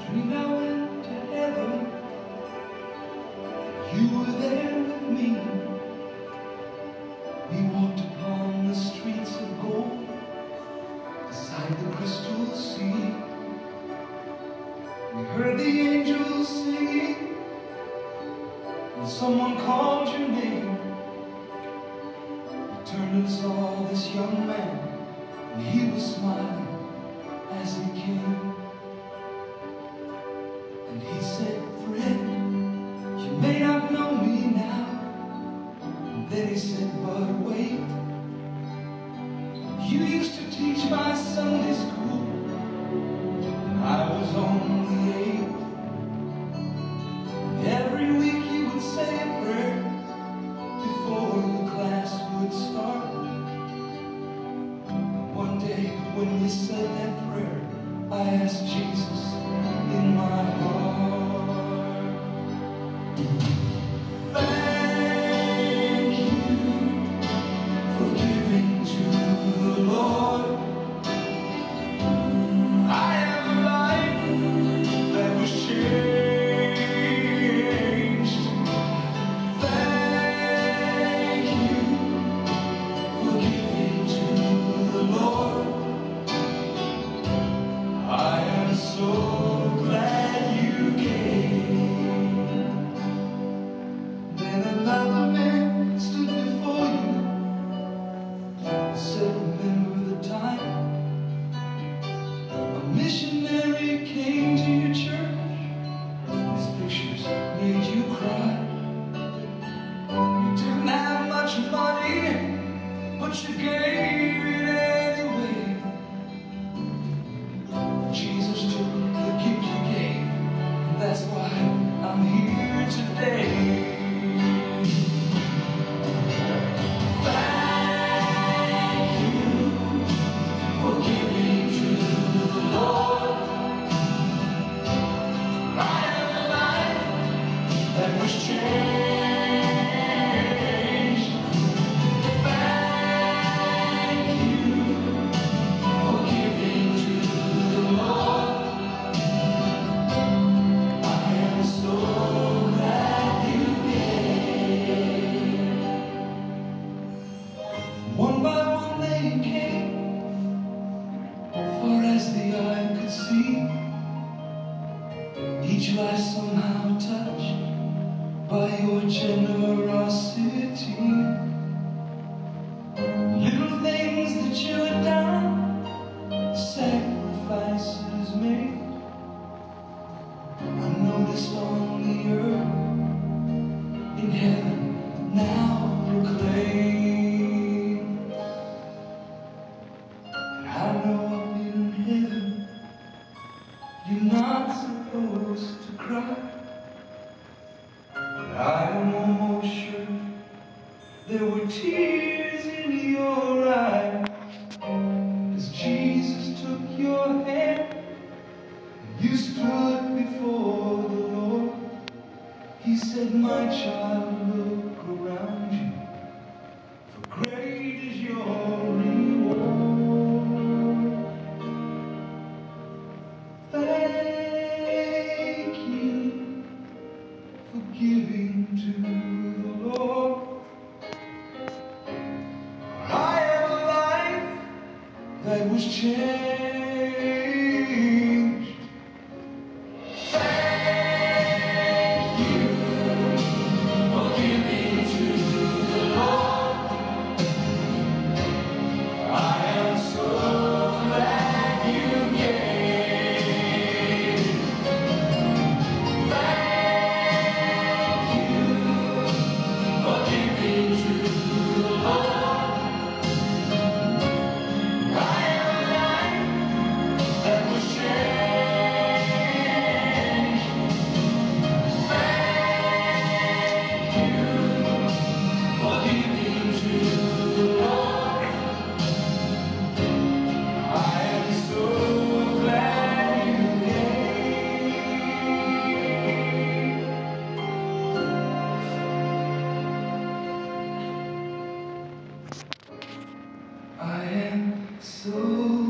Dreamed I went to heaven, you were there with me. We walked upon the streets of gold, beside the crystal sea. We heard the angels singing, and someone called your name. We turned and saw this young man, and he was smiling as he came. And he said, "Friend, you may not know me now." And then he said, "But wait, you used to teach my Sunday school when I was only 8. Every week you would say a prayer before the class would start. And one day when you said that prayer, I asked Jesus in my heart. Thank you for giving to the Lord. I have a life that was changed. Thank you for giving to the Lord. I am so glad you came. Then another man stood before you and said, "Remember the time a missionary came to your church? His pictures made you cry. You didn't have much money, but you gave it anyway. Jesus took the gift you gave, and that's why I'm here today." Thank you for giving to the Lord. I have a life that was changed. Thank you for giving to the Lord. I am so glad you came. One by one they came, far as the eye could see. Each life somehow touched by your generosity. Little things that you had done, sacrifices made, unnoticed on the earth, in heaven now proclaim. And I know up in heaven you're not supposed to cry, but I am almost sure there were tears in your eyes as Jesus took your hand and you stood before the Lord. He said, "My child, look around you, for great is your reward." Thank you for giving to the Lord. I have a life that was changed. Thank you for giving to the Lord. I am so glad you came. Thank you for giving to the Lord. I am a life that was changed. Thank you for giving to the Lord. I am so glad you came. I am so